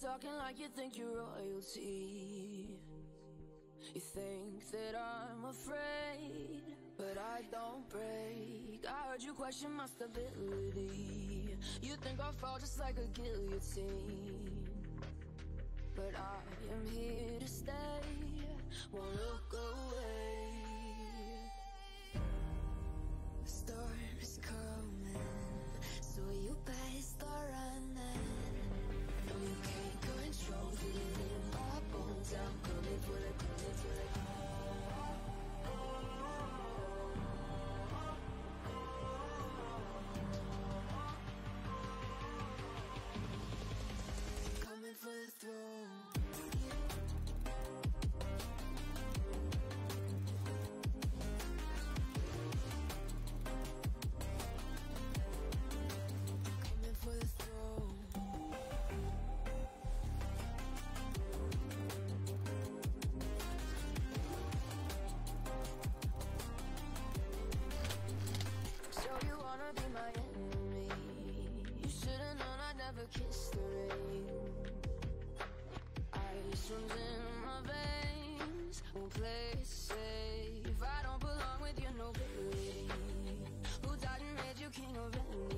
talking like you think you're royalty. You think that I'm afraid, but I don't break. I heard you question my stability. You think I'll fall just like a guillotine, but I am here to stay, won't look away. The storm is coming, so you better start running. No, you can't control it in my bones. I'm coming for the, coming for the. Coming for the throne. Be my enemy. You should've known I'd never kiss the rain. Ice runs in my veins, won't play it safe. I don't belong with your nobility. Who died and made you king of anything?